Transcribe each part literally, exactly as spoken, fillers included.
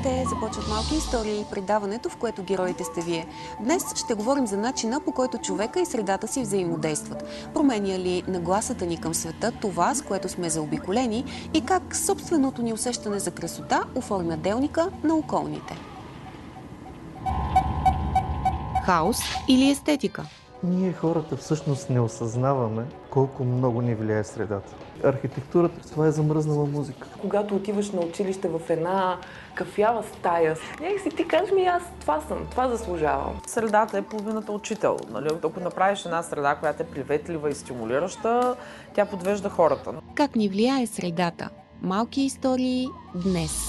Здравейте! Започват малки истории, предаването, в което героите сте вие. Днес ще говорим за начина, по който човека и средата си взаимодействат. Променя ли нагласата ни към света това, с което сме заобиколени, и как собственото ни усещане за красота оформя делника на околните? Хаос или естетика? Ние хората всъщност не осъзнаваме колко много ни влияе средата. Архитектурата, това е замръзнала музика. Когато отиваш на училище в една кафява стая, някакси ти кажеш ми, аз това съм, това заслужавам. Средата е половината учител. Нали? Ако направиш една среда, която е приветлива и стимулираща, тя подвежда хората. Как ни влияе средата? Малки истории днес.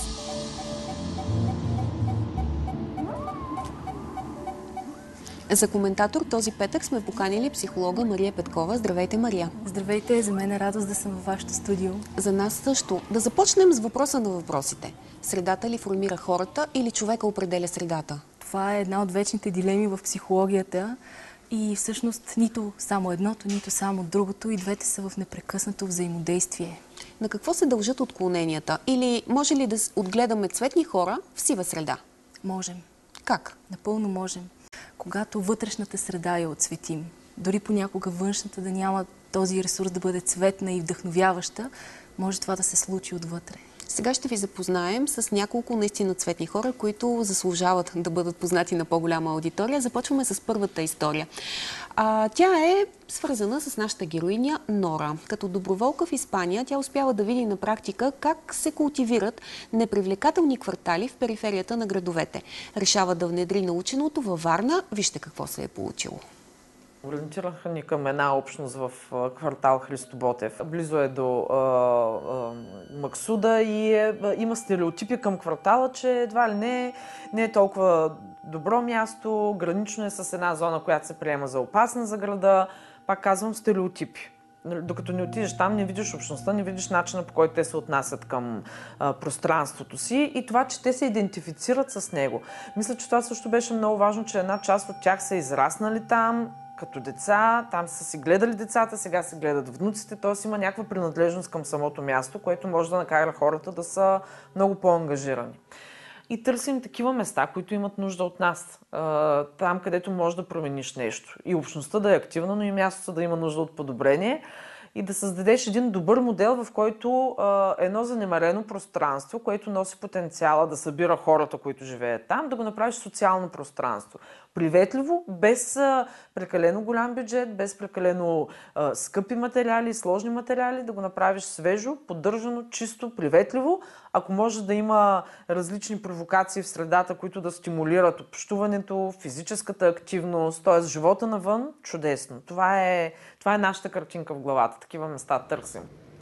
За коментатор този петък сме поканили психолога Мария Петкова. Здравейте, Мария! Здравейте! За мен е радост да съм във вашето студио. За нас също. Да започнем с въпроса на въпросите. Средата ли формира хората или човека определя средата? Това е една от вечните дилеми в психологията и всъщност нито само едното, нито само другото, и двете са в непрекъснато взаимодействие. На какво се дължат отклоненията? Или може ли да отгледаме цветни хора в сива среда? Можем. Как? Напълно можем. Когато вътрешната среда я отцветим, дори понякога външната да няма този ресурс да бъде цветна и вдъхновяваща, може това да се случи отвътре. Сега ще ви запознаем с няколко наистина цветни хора, които заслужават да бъдат познати на по-голяма аудитория. Започваме с първата история. А, тя е свързана с нашата героиня Нора. Като доброволка в Испания, тя успява да види на практика как се култивират непривлекателни квартали в периферията на градовете. Решава да внедри наученото във Варна. Вижте какво се е получило. Ориентираха ни към една общност в квартал Христо Ботев. Близо е до а, а, Максуда и е, има стереотипи към квартала, че едва ли не, не е толкова добро място, гранично е с една зона, която се приема за опасна за града. Пак казвам, стереотипи. Докато не отидеш там, не видиш общността, не видиш начина, по който те се отнасят към а, пространството си и това, че те се идентифицират с него. Мисля, че това също беше много важно, че една част от тях са израснали там като деца, там са си гледали децата, сега се гледат внуците, т.е. има някаква принадлежност към самото място, което може да накара хората да са много по-ангажирани. И търсим такива места, които имат нужда от нас. Там, където можеш да промениш нещо. И общността да е активна, но и мястото да има нужда от подобрение. И да създадеш един добър модел, в който е едно занемарено пространство, което носи потенциала да събира хората, които живеят там, да го направиш социално пространство. Приветливо, без прекалено голям бюджет, без прекалено а, скъпи материали, сложни материали, да го направиш свежо, поддържано, чисто, приветливо. Ако може да има различни провокации в средата, които да стимулират общуването, физическата активност, т.е. живота навън, чудесно. Това е, това е нашата картинка в главата. Такива места търсим.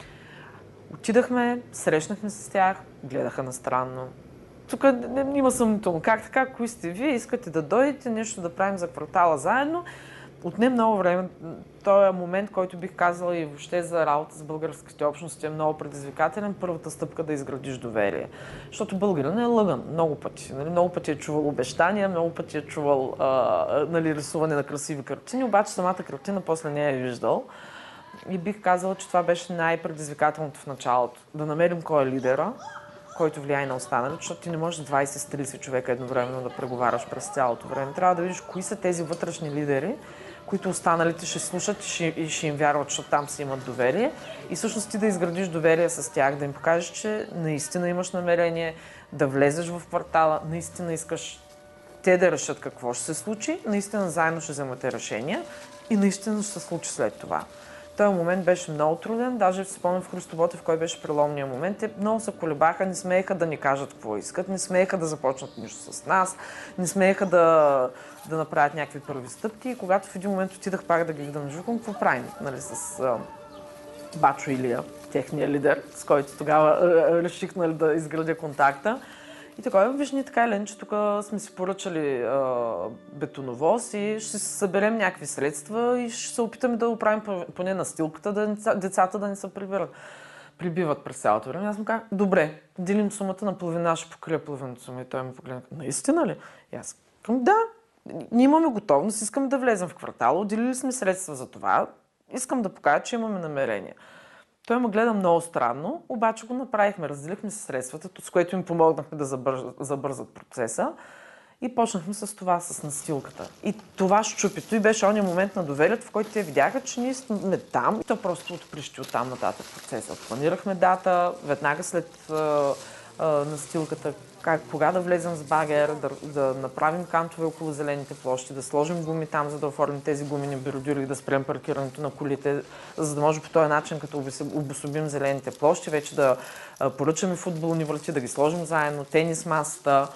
Отидахме, срещнахме се с тях, гледаха настранно. Тук има съмнително. Как така, кои сте вие, искате да дойдете, нещо да правим за квартала заедно. Отне много време. Той е момент, който бих казала и въобще за работа с българските общности е много предизвикателен. Първата стъпка да изградиш доверие. Защото българин е лъган много пъти. Нали? Много пъти е чувал обещания, много пъти е чувал а, нали, рисуване на красиви картини, обаче самата картина после не е виждал. И бих казала, че това беше най-предизвикателното в началото. Да намерим кой е лидера, който влияе на останалите, защото ти не можеш двайсет трийсет човека едновременно да преговаряш през цялото време. Трябва да видиш кои са тези вътрешни лидери, които останалите ще слушат и ще, и ще им вярват, защото там си имат доверие. И всъщност ти да изградиш доверие с тях, да им покажеш, че наистина имаш намерение да влезеш в квартала, наистина искаш те да решат какво ще се случи, наистина заедно ще вземате решения и наистина ще се случи след това. Този момент беше много труден, даже си спомням в Христо Ботев, кой беше преломния момент. Те много се колебаха, не смееха да ни кажат какво искат, не смееха да започнат нищо с нас, не смееха да, да направят някакви първи стъпки. И когато в един момент отидах пак да ги видам живком, какво правим? Нали, с а, Бачо Илия, техния лидер, с който тогава а, реших нали, да изградя контакта. И така, виж, ние така или че тук сме си поръчали а, бетоновоз и ще се съберем някакви средства и ще се опитаме да оправим поне настилката, да децата да не се прибират, прибиват през цялото време. Аз му казах, добре, делим сумата на половина, ще покрия половината сума. И той ми погледна, наистина ли? И аз казвам, да, ние имаме готовност, искам да влезем в квартала, отделили сме средства за това, искам да покажа, че имаме намерение. Той ме гледа много странно, обаче го направихме. Разделихме се средствата, с което им помогнахме да забързат, забързат процеса. И почнахме с това, с настилката. И това щупи. Той беше ония момент на доверието, в който те видяха, че ние сме там. И то просто отприщи от там нататък процеса. Планирахме дата, веднага след а, а, настилката, как, кога да влезем с багер, да, да направим кантове около зелените площи, да сложим гуми там, за да оформим тези гумени бордюри и да спрем паркирането на колите, за да може по този начин, като обособим зелените площи, вече да а, поръчаме футболни врати, да ги сложим заедно, тенис масата.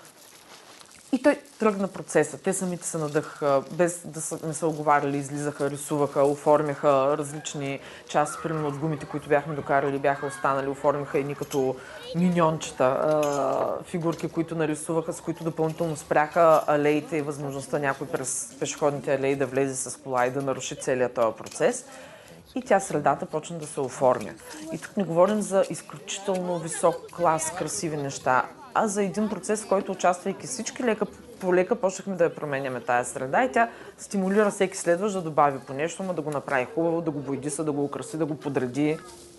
И той тръгна процеса. Те самите се надъхаха, без да са, не са оговаряли, излизаха, рисуваха, оформяха различни части, примерно от гумите, които бяхме докарали, бяха останали, оформяха едни като миньончета, а, фигурки, които нарисуваха, с които допълнително спряха алеите и възможността някой през пешеходните алеи да влезе с кола и да наруши целият този процес. И тя средата почна да се оформя. И тук не говорим за изключително висок клас, красиви неща, а за един процес, в който, участвайки всички, лека по лека почнахме да я променяме тая среда и тя стимулира всеки следващ да добави по нещо, но да го направи хубаво, да го бойдиса, да го украси, да го подреди.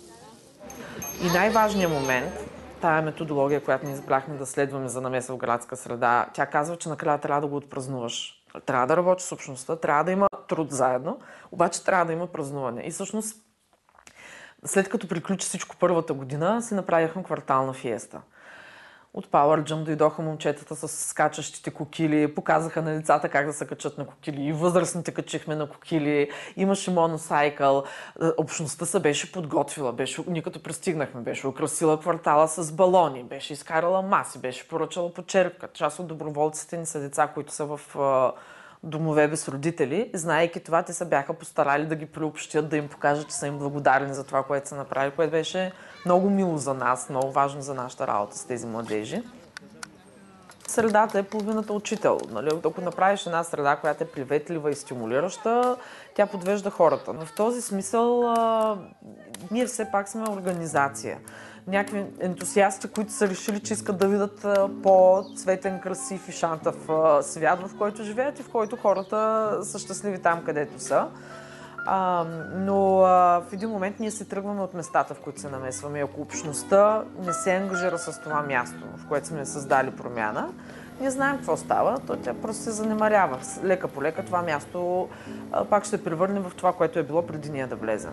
И най-важният момент, тая методология, която ние избрахме да следваме за намеса в градска среда, тя казва, че накрая трябва да го отпразнуваш. Трябва да работиш с общността, трябва да има труд заедно, обаче трябва да има празнуване. И всъщност, след като приключи всичко първата година, си направихме квартална фиеста. От Пауърджъм дойдоха момчетата с скачащите кокили, показаха на децата как да се качат на кокили. И възрастните качихме на кокили, имаше моносайкъл. Общността се беше подготвила, беше, ние като пристигнахме, беше украсила квартала с балони, беше изкарала маси, беше поръчала почерпка. Част от доброволците ни са деца, които са в домове без родители. Знаейки това, те се бяха постарали да ги приобщят, да им покажат, че са им благодарни за това, което са направили, което беше много мило за нас, много важно за нашата работа с тези младежи. Средата е половината учител. Нали? Ако направиш една среда, която е приветлива и стимулираща, тя подвежда хората. В този смисъл а, ние все пак сме организация. Някакви ентусиасти, които са решили, че искат да видят по-цветен, красив и шантав свят, в който живеят и в който хората са щастливи там, където са. А, но а, в един момент ние се тръгваме от местата, в които се намесваме. Ако общността не се ангажира с това място, в което сме създали промяна, ние знаем какво става, то тя просто се занемарява. Лека по лека това място а, пак ще превърне в това, което е било преди ние да влезем.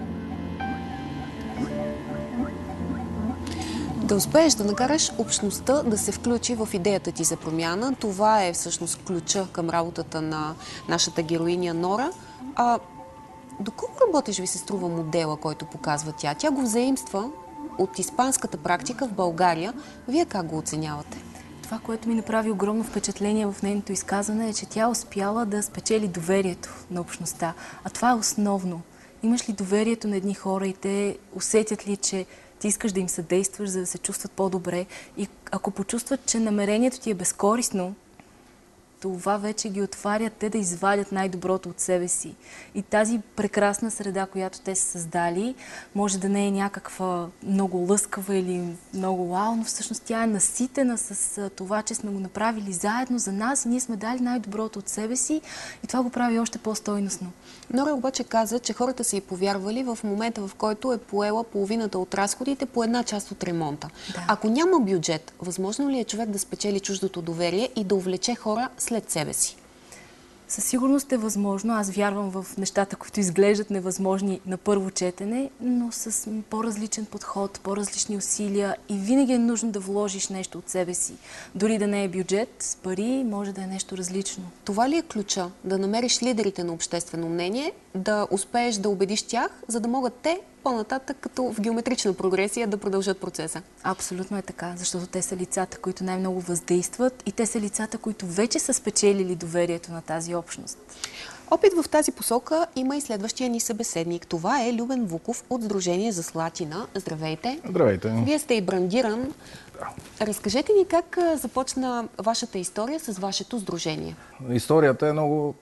Да успееш да накараш общността да се включи в идеята ти за промяна, това е всъщност ключа към работата на нашата героиня Нора. А доколко работиш ви се струва модела, който показва тя? Тя го взаимства от испанската практика в България. Вие как го оценявате? Това, което ми направи огромно впечатление в нейното изказване е, че тя успяла да спечели доверието на общността. А това е основно. Имаш ли доверието на едни хора и те усетят ли, че ти искаш да им съдействаш, за да се чувстват по-добре. И ако почувстват, че намерението ти е безкористно, това вече ги отваря те да извадят най-доброто от себе си. И тази прекрасна среда, която те са създали, може да не е някаква много лъскава или много вау, но всъщност тя е наситена с това, че сме го направили заедно за нас и ние сме дали най-доброто от себе си и това го прави още по-стойностно. Нора обаче каза, че хората са й повярвали в момента, в който е поела половината от разходите по една част от ремонта. Да. Ако няма бюджет, възможно ли е човек да спечели чуждото доверие и да увлече хора след себе си? Със сигурност е възможно. Аз вярвам в нещата, които изглеждат невъзможни на първо четене, но с по-различен подход, по-различни усилия и винаги е нужно да вложиш нещо от себе си. Дори да не е бюджет, с пари може да е нещо различно. Това ли е ключа? Да намериш лидерите на обществено мнение, да успееш да убедиш тях, за да могат те по-нататък, като в геометрична прогресия, да продължат процеса? Абсолютно е така, защото те са лицата, които най-много въздействат и те са лицата, които вече са спечелили доверието на тази общност. Опит в тази посока има и следващия ни събеседник. Това е Любен Вуков от Сдружение за Слатина. Здравейте! Здравейте! Вие сте и брандиран. Да. Разкажете ни как започна вашата история с вашето сдружение. Историята е много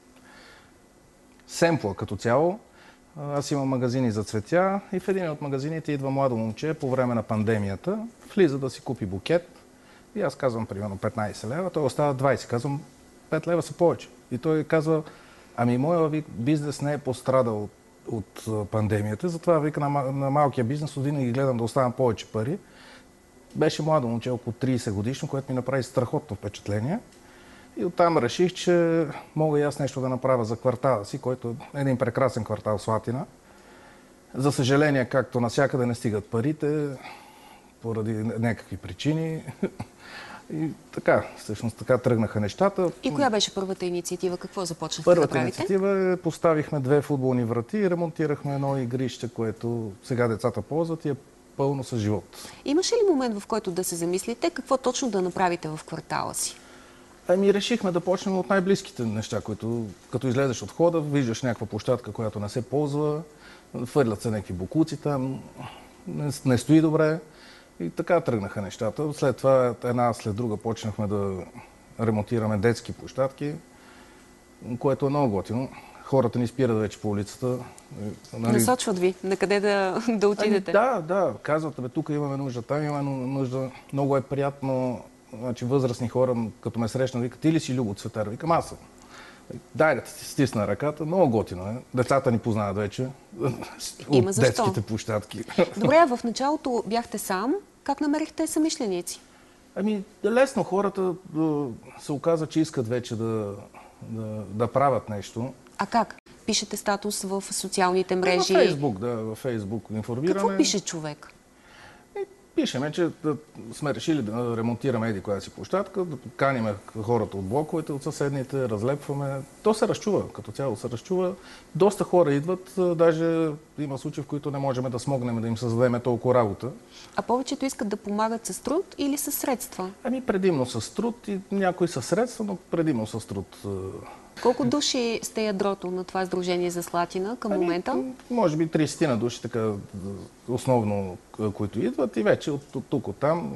семпла като цяло. Аз имам магазини за цветя и в един от магазините идва младо момче по време на пандемията, влиза да си купи букет и аз казвам примерно петнайсет лева, той остава двайсет, казвам пет лева са повече. И той казва, ами моя бизнес не е пострадал от от пандемията. Затова вика на, на малкия бизнес винаги гледам да оставам повече пари. Беше младо момче, около трийсет годишно, което ми направи страхотно впечатление. И оттам реших, че мога и аз нещо да направя за квартала си, който е един прекрасен квартал Слатина. За съжаление, както навсякъде не стигат парите, поради някакви причини. И така, всъщност така тръгнаха нещата. И коя беше първата инициатива? Какво започнахте да правите? Първата инициатива е поставихме две футболни врати и ремонтирахме едно игрище, което сега децата ползват и е пълно с живот. Имаше ли момент, в който да се замислите какво точно да направите в квартала си? Ами решихме да почнем от най-близките неща, които като излезеш от хода, виждаш някаква площадка, която не се ползва, фърлят се някакви бокуци там, не, не стои добре. И така тръгнаха нещата. След това една след друга почнахме да ремонтираме детски площадки, което е много готино. Хората ни спират вече по улицата. Нали... Насочват ви на къде да, да отидете. Ами, да, да. Казват, бе, тук имаме нужда, там имаме нужда. Много е приятно. Значи, възрастни хора, като ме срещнат, викат, ти ли си Любо Цветар? Викам, аз съм. Дай да ти стисна ръката. Много готино е. Децата ни познават вече Има от защо. детските площадки. Добре, в началото бяхте сам. Как намерихте съмишленици? Ами, лесно хората се оказа, че искат вече да, да, да правят нещо. А как? Пишете статус в социалните мрежи? Във Фейсбук, да, във Фейсбук информираме. Какво пише човек? Пишеме, че да сме решили да ремонтираме еди коя си площадка, да поканиме хората от блоковете, от съседните, разлепваме. То се разчува, като цяло се разчува. Доста хора идват, даже има случаи, в които не можем да смогнем да им създадем толкова работа. А повечето искат да помагат с труд или с средства? Ами предимно с труд и някои с средства, но предимно с труд. Колко души сте ядрото на това сдружение за Слатина към ами, момента? Може би трийсет на души, така, основно, които идват и вече от, от тук, от там.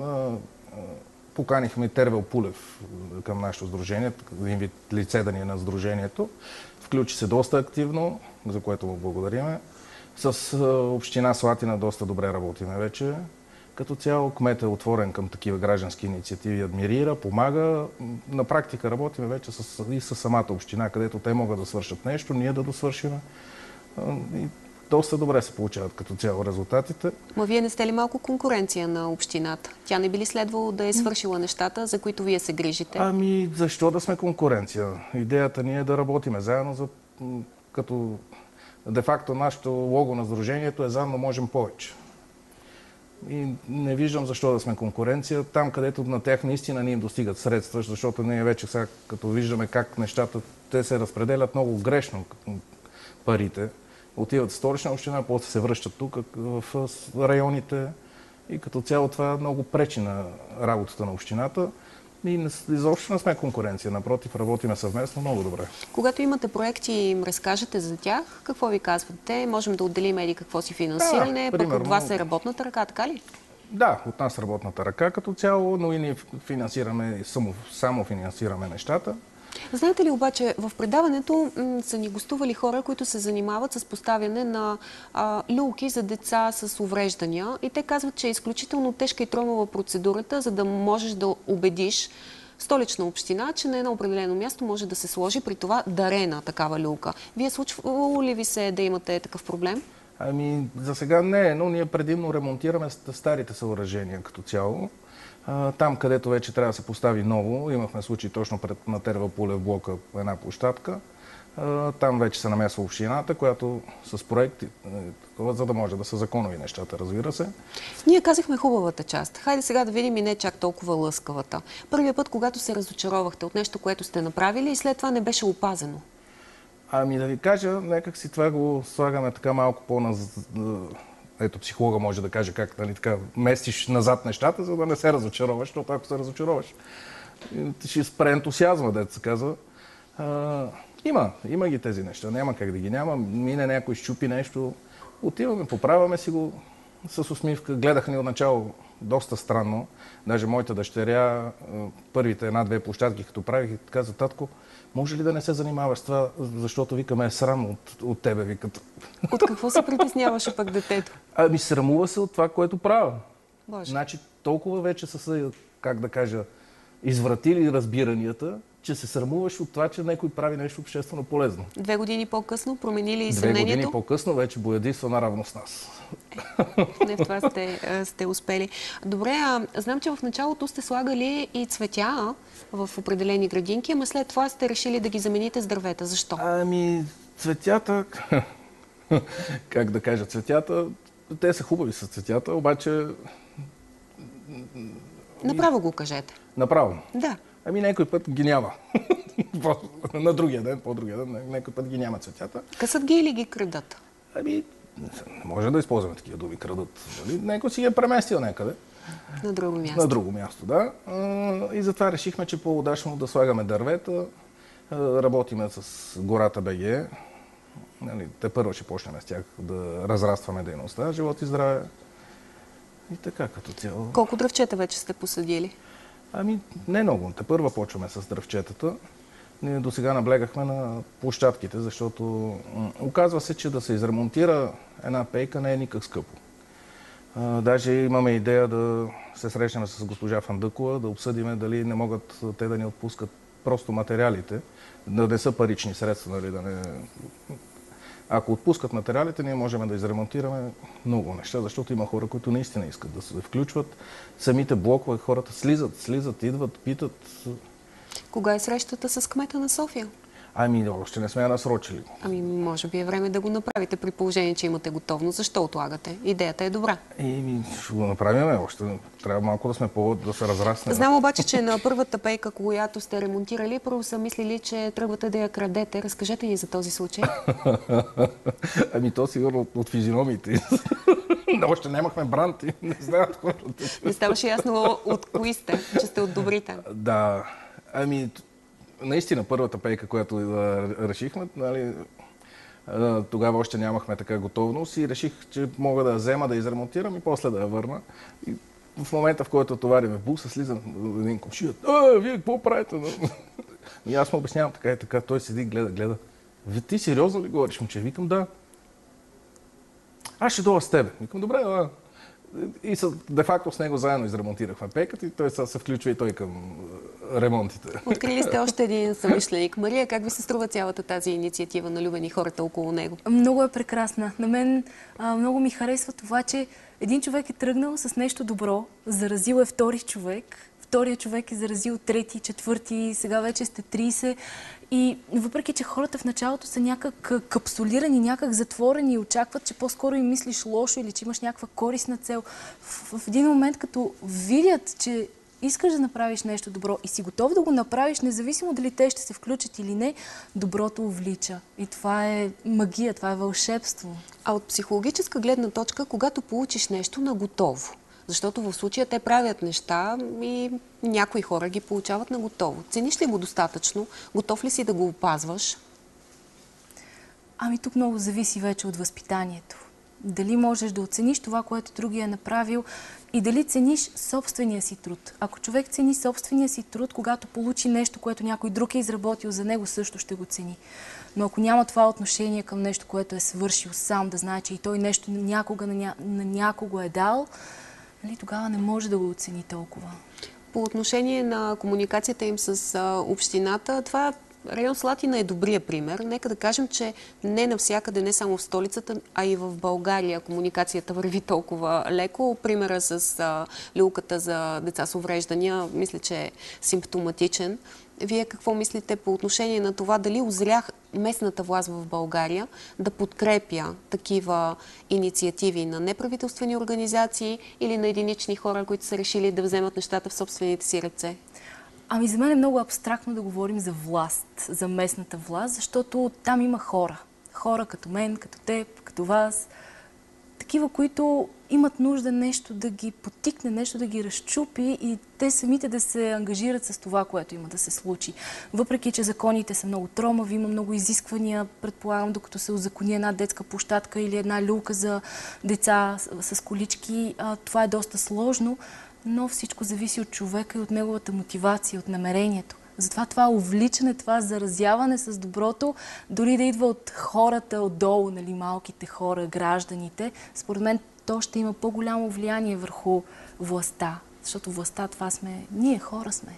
Поканихме Тервел Пулев към нашето сдружение, един вид лице да ни е на сдружението. Включи се доста активно, за което му благодариме. С община Слатина доста добре работиме вече. Като цяло кметът е отворен към такива граждански инициативи, адмирира, помага. На практика работиме вече с, и с самата община, където те могат да свършат нещо, ние да досвършим. И доста добре се получават като цяло резултатите. Ма вие не сте ли малко конкуренция на общината? Тя не би ли следвало да е свършила нещата, за които вие се грижите? Ами, защо да сме конкуренция? Идеята ни е да работиме заедно, за, като де-факто нашето лого на сдружението е заедно можем повече. И не виждам защо да сме конкуренция. Там, където на тях наистина не им достигат средства, защото ние вече сега, като виждаме как нещата, те се разпределят много грешно парите. Отиват в Столична община, после се връщат тук в районите и като цяло това много пречи на работата на общината. И изобщо не сме конкуренция. Напротив, работиме съвместно много добре. Когато имате проекти и им разкажете за тях, какво ви казвате? Можем да отделим еди какво си финансиране, да, пък от вас е работната ръка, така ли? Да, от нас работната ръка като цяло, но и ние финансираме, само, само финансираме нещата. Знаете ли обаче, в предаването м, са ни гостували хора, които се занимават с поставяне на а, люлки за деца с увреждания и те казват, че е изключително тежка и тромава процедурата, за да можеш да убедиш Столична община, че на едно определено място може да се сложи при това дарена такава люлка. Вие случвало ли ви се да имате такъв проблем? Ами, за сега не, но ние предимно ремонтираме старите съоръжения като цяло. Там, където вече трябва да се постави ново, имахме случай точно пред на Тервел Пулев блока една площадка. Там вече се намесва общината, която с проекти, за да може да са законови нещата, разбира се. Ние казахме хубавата част. Хайде сега да видим и не чак толкова лъскавата. Първият път, когато се разочаровахте от нещо, което сте направили и след това не беше опазено. Ами да ви кажа, някак си това го слагаме така малко по-на... Ето психолога може да каже как, нали, така, местиш назад нещата, за да не се разочароваш, защото ако се разочароваш, ще спре ентусиазма, дето се казва. А, има, има ги тези неща, няма как да ги няма. Мине някой, щупи нещо, отиваме, поправяме си го с усмивка. Гледаха ни отначало доста странно. Даже моята дъщеря, първите една-две площадки, като правих, каза: татко, може ли да не се занимаваш с това, защото викаме е срам от, от тебе, викат. От какво се притесняваше пък детето? Ами срамува се от това, което правя. Боже. Значи толкова вече са се, как да кажа, извратили разбиранията, че се срамуваш от това, че някой прави нещо обществено полезно. Две години по-късно променили и Две съмнението? години по-късно вече боядисва наравно с нас. Не, в това сте, сте успели. Добре, а, знам, че в началото сте слагали и цветя в определени градинки, ама след това сте решили да ги замените с дървета. Защо? Ами, цветята... как да кажа, цветята... Те са хубави с цветята, обаче... Направо го кажете. Направо? Да. Ами някой път ги няма. На другия ден, по-другия ден, някой път ги няма цветята. Късат ги или ги крадат? Ами, не може да използваме такива думи, крадат. Нали? Някой си ги е преместил някъде. На друго място. На друго място, да. И затова решихме, че по-удачно да слагаме дървета. Работиме с Гората БГ. Нали, те първо ще почнем с тях да разрастваме дейността, живот и здраве. И така като цяло. Колко дръвчета вече сте посадили? Ами, не много. Те първо почваме с дръвчетата. Ние до сега наблегахме на площадките, защото м- оказва се, че да се изремонтира една пейка не е никак скъпо. А, даже имаме идея да се срещнем с госпожа Фандъкова, да обсъдиме дали не могат те да ни отпускат просто материалите, да не са парични средства, нали, да не... Ако отпускат материалите, ние можем да изремонтираме много неща, защото има хора, които наистина искат да се включват. Самите блокове, хората слизат, слизат, идват, питат. Кога е срещата с кмета на София? Ами, още не сме я насрочили. Ами, може би е време да го направите при положение, че имате готовност. Защо отлагате? Идеята е добра. Еми, ще го направим още. Трябва малко да сме по да се разраснем. Знам обаче, че на първата пейка, която сте ремонтирали, първо са мислили, че тръгвате да я крадете. Разкажете ни за този случай. Ами, то сигурно от, от физиономиите. Още нямахме бранд и не знаят хората. Не ставаше ясно от кои сте, че сте от добрите. Да. Ами, наистина, първата пейка, която а, решихме, нали, а, тогава още нямахме така готовност и реших, че мога да я взема, да изремонтирам и после да я върна. И в момента, в който товариме в буса, слизам един комшия. А, вие какво правите? И аз му обяснявам така и така. Той седи, гледа, гледа. Ви, ти сериозно ли говориш, момче? Викам, да. Аз ще дойда с тебе. Викам, добре, да. И де-факто с него заедно изремонтирахме пейката и той се включва и той към ремонтите. Открили сте още един съмишленик. Мария, как ви се струва цялата тази инициатива на любени хората около него? Много е прекрасна. На мен а, много ми харесва това, че един човек е тръгнал с нещо добро, заразил е втори човек, втория човек е заразил трети, четвърти, сега вече сте трийсет. И въпреки, че хората в началото са някак капсулирани, някак затворени и очакват, че по-скоро им мислиш лошо или че имаш някаква корисна цел, в, в един момент като видят, че искаш да направиш нещо добро и си готов да го направиш, независимо дали те ще се включат или не, доброто увлича. И това е магия, това е вълшебство. А от психологическа гледна точка, когато получиш нещо на готово, защото в случая те правят неща и някои хора ги получават на готово. Цениш ли го достатъчно? Готов ли си да го опазваш? Ами тук много зависи вече от възпитанието. Дали можеш да оцениш това, което другия е направил и дали цениш собствения си труд. Ако човек цени собствения си труд, когато получи нещо, което някой друг е изработил за него, също ще го цени. Но ако няма това отношение към нещо, което е свършил сам, да знае, че и той нещо някога на, ня... на някого е дал, нали, тогава не може да го оцени толкова. По отношение на комуникацията им с а, общината, това район Слатина е добрия пример. Нека да кажем, че не навсякъде, не само в столицата, а и в България комуникацията върви толкова леко. Примера с а, люлката за деца с увреждания, мисля, че е симптоматичен. Вие какво мислите по отношение на това дали узрях местната власт в България да подкрепя такива инициативи на неправителствени организации или на единични хора, които са решили да вземат нещата в собствените си ръце? Ами за мен е много абстрактно да говорим за власт, за местната власт, защото там има хора. Хора като мен, като теб, като вас. Такива, които имат нужда нещо да ги потикне, нещо да ги разчупи и те самите да се ангажират с това, което има да се случи. Въпреки, че законите са много тромави, има много изисквания, предполагам, докато се узакони една детска площадка или една люлка за деца с колички, това е доста сложно, но всичко зависи от човека и от неговата мотивация, от намерението. Затова това увличане, това заразяване с доброто, дори да идва от хората отдолу, нали, малките хора, гражданите, според мен то ще има по-голямо влияние върху властта. Защото властта това сме, ние хора сме.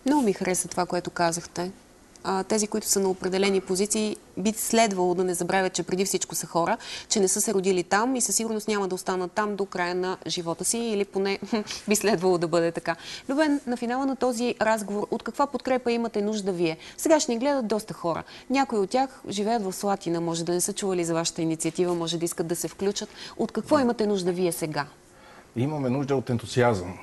Много ми хареса това, което казахте. А, тези, които са на определени позиции, би следвало да не забравят, че преди всичко са хора, че не са се родили там и със сигурност няма да останат там до края на живота си, или поне би следвало да бъде така. Любен, на финала на този разговор, от каква подкрепа имате нужда вие? Сега ще ни гледат доста хора. Някои от тях живеят в Слатина, може да не са чували за вашата инициатива, може да искат да се включат. От какво имате нужда вие сега? Имаме нужда от ентусиазъм.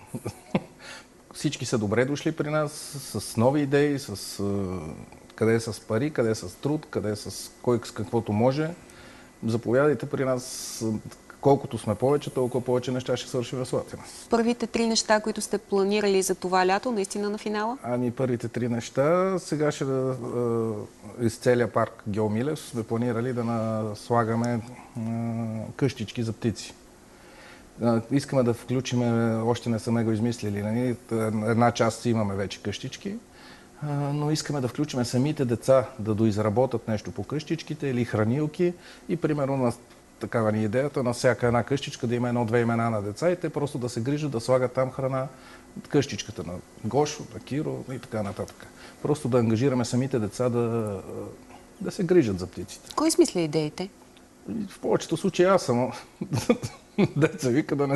Всички са добре дошли при нас, с нови идеи, с къде е с пари, къде е с труд, къде е с кой с каквото може. Заповядайте при нас. Колкото сме повече, толкова повече неща ще свършим в Слатина. Първите три неща, които сте планирали за това лято, наистина на финала? Ами първите три неща. Сега ще да е, из целия парк Гео Милев сме планирали да наслагаме е, къщички за птици. Искаме да включим, още не сме го измислили, нали? Една част имаме вече къщички, но искаме да включим самите деца да доизработат нещо по къщичките или хранилки и примерно на такава ни идеята на всяка една къщичка да има едно-две имена на деца и те просто да се грижат да слагат там храна, къщичката на Гошо, на Киро и така нататък. Просто да ангажираме самите деца да, да се грижат за птиците. Кой смисля идеите? В повечето случаи аз съм. Деца вика да не...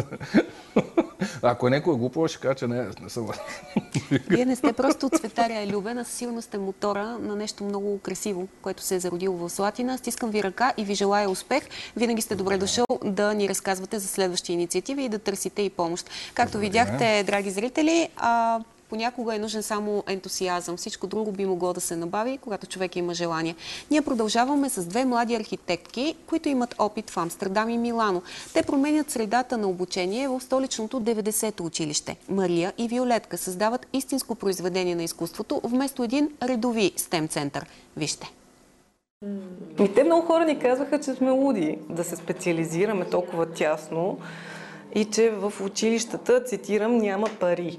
Ако е някой глупо, ще кажа, че не, не съм. Вие не сте просто цветаря Любен, а със сигурност сте мотора на нещо много красиво, което се е зародило в Слатина. Стискам ви ръка и ви желая успех. Винаги сте добре дошъл да ни разказвате за следващи инициативи и да търсите и помощ. Както видяхте, драги зрители, а... понякога е нужен само ентусиазъм. Всичко друго би могло да се набави, когато човек има желание. Ние продължаваме с две млади архитектки, които имат опит в Амстердам и Милано. Те променят средата на обучение в столичното деветдесето училище. Мария и Виолетка създават истинско произведение на изкуството вместо един редови стем център. Вижте. И те много хора ни казваха, че сме луди да се специализираме толкова тясно и че в училищата, цитирам, няма пари.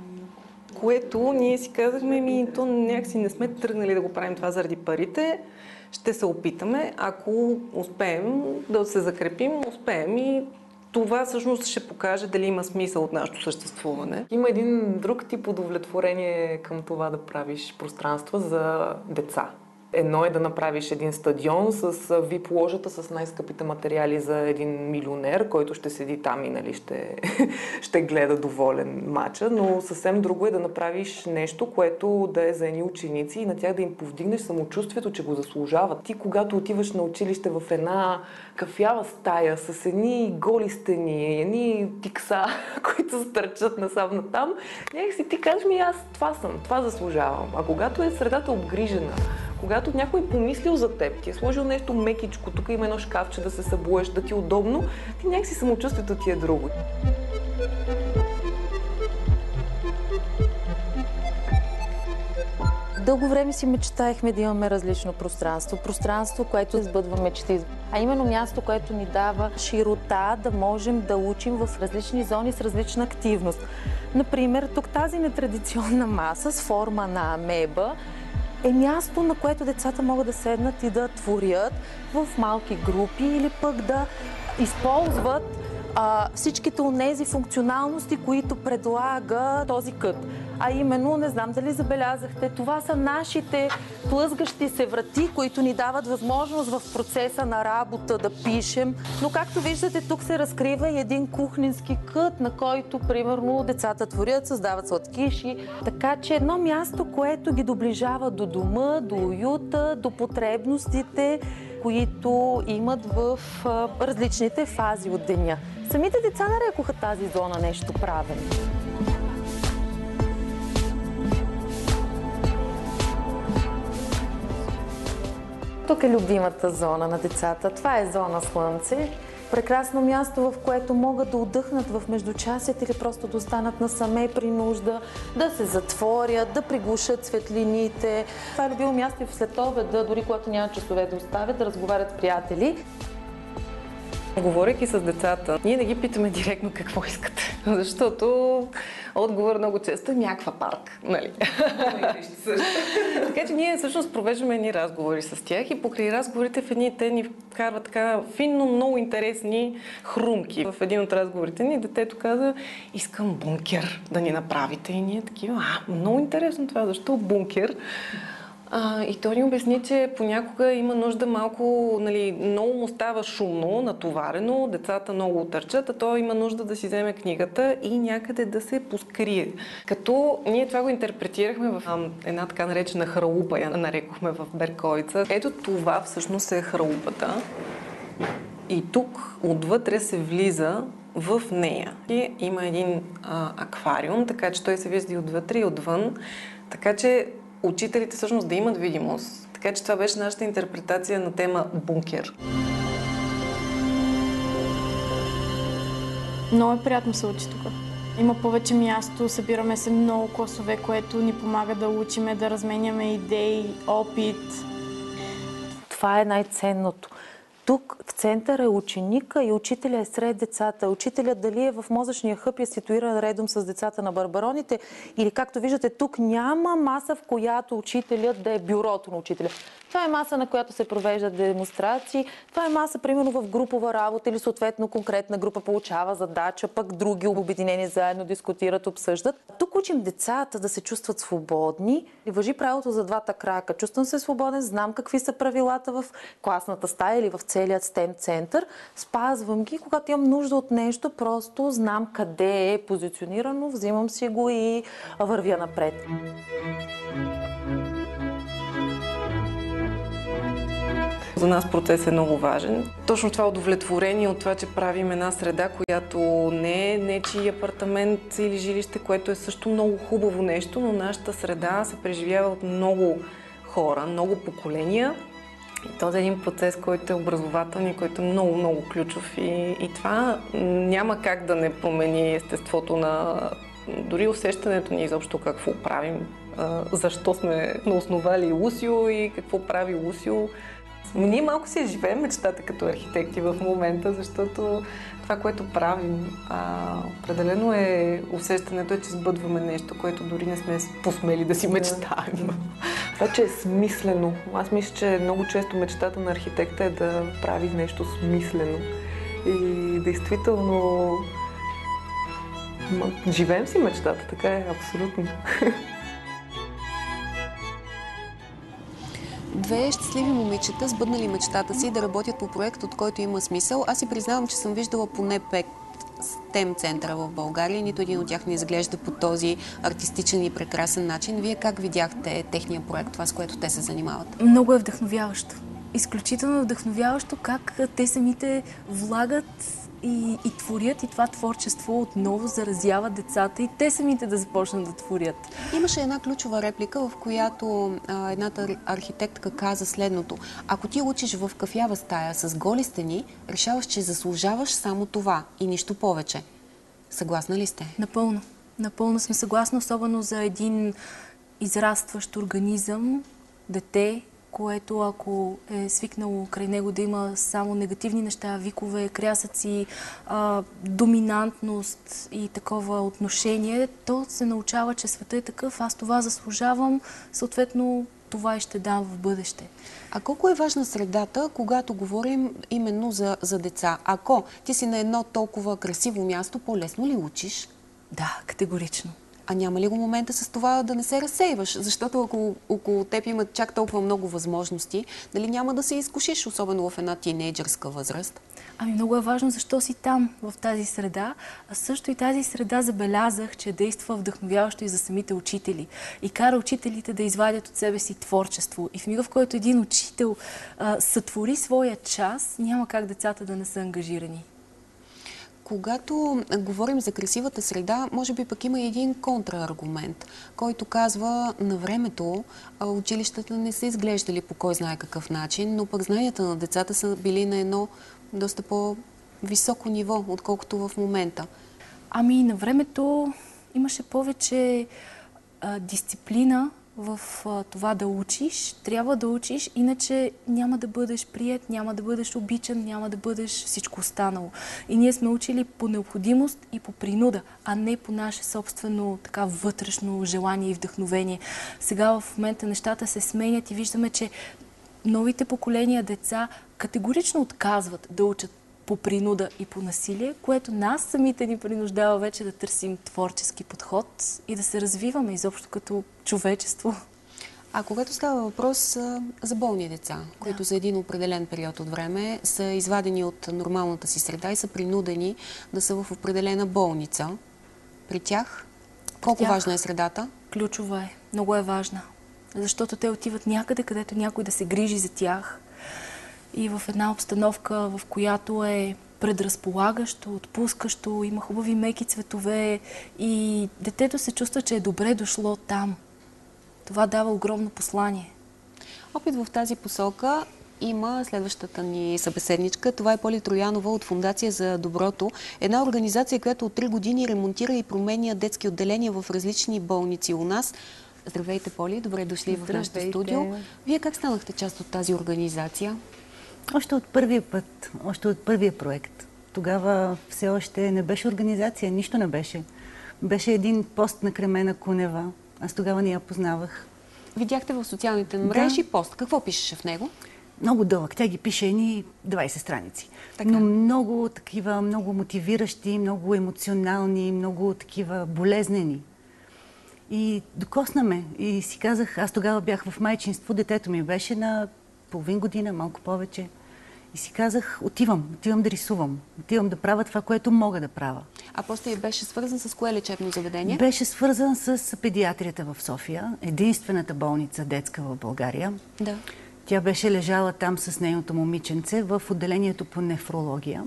Което ние си казахме, ми, то някакси не сме тръгнали да го правим това заради парите. Ще се опитаме, ако успеем да се закрепим, успеем и това всъщност ще покаже дали има смисъл от нашето съществуване. Има един друг тип удовлетворение към това да правиш пространства за деца. Едно е да направиш един стадион с вип ложата, с най-скъпите материали за един милионер, който ще седи там и нали, ще, ще гледа доволен мача, но съвсем друго е да направиш нещо, което да е за едни ученици и на тях да им повдигнеш самочувствието, че го заслужават. Ти, когато отиваш на училище в една кафява стая с едни голи стени, едни тикса, които стърчат насам натам, някакси ти кажеш ми, аз това съм, това заслужавам. А когато е средата обгрижена, когато някой помислил за теб, ти е сложил нещо мекичко, тук има едно шкафче да се събуеш, да ти е удобно, ти някакси самочувствието ти е друго. Дълго време си мечтаехме да имаме различно пространство. Пространство, което избъдва мечти. А именно място, което ни дава широта, да можем да учим в различни зони с различна активност. Например, тук тази нетрадиционна маса с форма на амеба е място, на което децата могат да седнат и да творят в малки групи или пък да използват а, всичките онези функционалности, които предлага този кът. А именно, не знам дали забелязахте, това са нашите плъзгащи се врати, които ни дават възможност в процеса на работа да пишем. Но както виждате, тук се разкрива и един кухненски кът, на който, примерно, децата творят, създават сладкиши. Така че едно място, което ги доближава до дома, до уюта, до потребностите, които имат в а, различните фази от деня. Самите деца нарекоха тази зона нещо правилно. Тук е любимата зона на децата. Това е зона Слънце. Прекрасно място, в което могат да отдъхнат в междучасията или просто да останат насаме при нужда, да се затворят, да приглушат светлините. Това е любимо място и в следобеда, дори когато няма часове да оставят, да разговарят с приятели. Говорейки с децата, ние не ги питаме директно какво искате, защото отговор много често е някаква парк, нали? Така че ние всъщност провеждаме едни разговори с тях и покрай разговорите в едни те ни вкарват така финно, много интересни хрумки. В един от разговорите ни детето каза: искам бункер да ни направите, и ние такива: а, много интересно това, защо бункер? А, и той ни обясни, че понякога има нужда малко, нали, много му става шумно, натоварено, децата много търчат, а той има нужда да си вземе книгата и някъде да се поскрие. Като ние това го интерпретирахме в а, една така наречена хралупа, я нарекохме в Берковица. Ето това всъщност е хралупата. И тук отвътре се влиза в нея. И има един а, аквариум, така че той се вижда и отвътре и отвън. Така че учителите всъщност да имат видимост. Така че това беше нашата интерпретация на тема бункер. Много е приятно се учи тук. Има повече място, събираме се много класове, което ни помага да учиме, да разменяме идеи, опит. Това е най-ценното. Тук в центъра е ученика и учителя е сред децата. Учителят дали е в мозъчния хъб и е ситуиран редом с децата на барбароните, или както виждате, тук няма маса, в която учителят да е бюрото на учителя. Това е маса, на която се провеждат демонстрации. Това е маса, примерно, в групова работа или съответно конкретна група получава задача, пък други обединени заедно дискутират, обсъждат. Тук учим децата да се чувстват свободни. И важи правилото за двата крака. Чувствам се свободен, знам какви са правилата в класната стая или в целият стем център. Спазвам ги. Когато имам нужда от нещо, просто знам къде е позиционирано, взимам си го и вървя напред. За нас процес е много важен. Точно това удовлетворение от това, че правим една среда, която не е нечий апартамент или жилище, което е също много хубаво нещо, но нашата среда се преживява от много хора, много поколения. И този е един процес, който е образователен, който е много, много ключов. И, и това няма как да не промени естеството на дори усещането ни изобщо какво правим, защо сме основали Лусио и какво прави Лусио. Ние малко си живеем мечтата като архитекти в момента, защото това, което правим, а, определено е усещането, е, че сбъдваме нещо, което дори не сме посмели да си мечтаем. Това, че е смислено. Аз мисля, че много често мечтата на архитекта е да прави нещо смислено. И действително живеем си мечтата, така е абсолютно. Две щастливи момичета, сбъднали мечтата си да работят по проект, от който има смисъл. Аз си признавам, че съм виждала поне пет стем центъра в България. Нито един от тях не изглежда по този артистичен и прекрасен начин. Вие как видяхте техния проект, това с което те се занимават? Много е вдъхновяващо. Изключително вдъхновяващо как те самите влагат и, и творят, и това творчество отново заразява децата и те самите да започнат да творят. Имаше една ключова реплика, в която а, едната архитектка каза следното: ако ти учиш в кафява стая с голи стени, решаваш, че заслужаваш само това и нищо повече. Съгласна ли сте? Напълно. Напълно съм съгласна, особено за един израстващ организъм, дете, което ако е свикнало край него да има само негативни неща, викове, крясъци, а, доминантност и такова отношение, то се научава, че светът е такъв, аз това заслужавам, съответно това и ще дам в бъдеще. А колко е важна средата, когато говорим именно за, за деца? Ако ти си на едно толкова красиво място, по-лесно ли учиш? Да, категорично. А няма ли го момента с това да не се разсейваш? Защото ако около теб имат чак толкова много възможности, дали няма да се изкушиш, особено в една тинейджърска възраст? Ами много е важно защо си там, в тази среда. А също и тази среда забелязах, че действа вдъхновяващо и за самите учители. И кара учителите да извадят от себе си творчество. И в мига, в който един учител а, сътвори своя час, няма как децата да не са ангажирани. Когато говорим за красивата среда, може би пък има и един контрааргумент, който казва, на времето училищата не са изглеждали по кой знае какъв начин, но пък знанията на децата са били на едно доста по-високо ниво, отколкото в момента. Ами на времето имаше повече а, дисциплина в а, това да учиш. Трябва да учиш, иначе няма да бъдеш приет, няма да бъдеш обичан, няма да бъдеш всичко останало. И ние сме учили по необходимост и по принуда, а не по наше собствено така вътрешно желание и вдъхновение. Сега в момента нещата се сменят и виждаме, че новите поколения деца категорично отказват да учат по принуда и по насилие, което нас самите ни принуждава вече да търсим творчески подход и да се развиваме изобщо като човечество. А когато става въпрос а, за болни деца, да. които за един определен период от време са извадени от нормалната си среда и са принудени да са в определена болница, при тях колко При тях, важна е средата? Ключова е. Много е важна. Защото те отиват някъде, където някой да се грижи за тях и в една обстановка, в която е предразполагащо, отпускащо, има хубави меки цветове и детето се чувства, че е добре дошло там. Това дава огромно послание. Опит в тази посока има следващата ни събеседничка. Това е Поли Троянова от Фондация за доброто. Една организация, която от три години ремонтира и променя детски отделения в различни болници у нас. Здравейте, Поли. Добре дошли в нашото студио. Вие как станахте част от тази организация? Още от първия път, още от първия проект. Тогава все още не беше организация, нищо не беше. Беше един пост на Кремена Кунева. Аз тогава не я познавах. Видяхте в социалните мрежи да. пост. Какво пишеше в него? Много дълъг. Тя ги пише едни двайсет страници. Така. Но много такива, много мотивиращи, много емоционални, много такива болезнени. И докосна ме. И си казах, аз тогава бях в майчинство, детето ми беше на половин година, малко повече. И си казах, отивам, отивам да рисувам, отивам да правя това, което мога да правя. А после беше свързан с кое лечебно заведение? Беше свързан с педиатрията в София, единствената болница детска в България. Да. Тя беше лежала там с нейното момиченце в отделението по нефрология.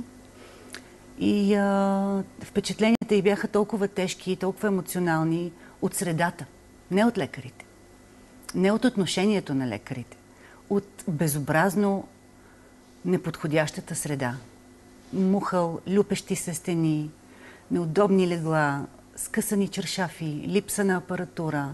И а, впечатленията й бяха толкова тежки и толкова емоционални от средата, не от лекарите, не от отношението на лекарите, от безобразно неподходящата среда. Мухъл, люпещи се стени, неудобни легла, скъсани чершафи, липса на апаратура,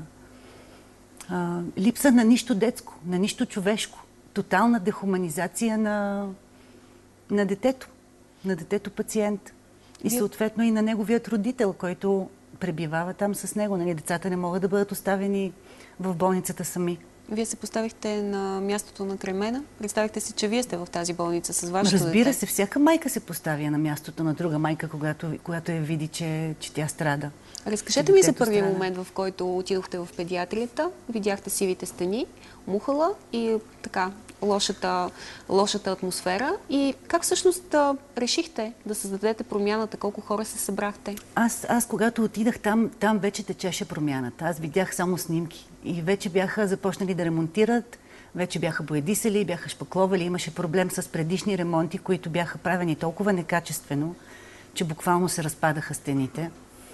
а, липса на нищо детско, на нищо човешко, тотална дехуманизация на, на детето, на детето пациент и съответно и на неговият родител, който пребивава там с него. Нали, децата не могат да бъдат оставени в болницата сами. Вие се поставихте на мястото на Кремена. Представихте си, че вие сте в тази болница с вашето дете. Разбира се, всяка майка се поставя на мястото на друга майка, когато, когато я види, че, че тя страда. Разкажете ми за първия момент, в който отидохте в педиатрията, видяхте сивите стени, мухала и така лошата, лошата атмосфера. И как всъщност решихте да създадете промяната? Колко хора се събрахте? Аз, аз когато отидах там, там вече течеше промяната. Аз видях само снимки. И вече бяха започнали да ремонтират, вече бяха боядисали, бяха шпакловали. Имаше проблем с предишни ремонти, които бяха правени толкова некачествено, че буквално се разпадаха стените.